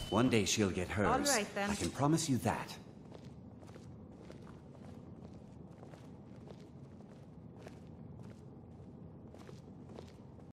One day she'll get hers. All right, then. I can promise you that.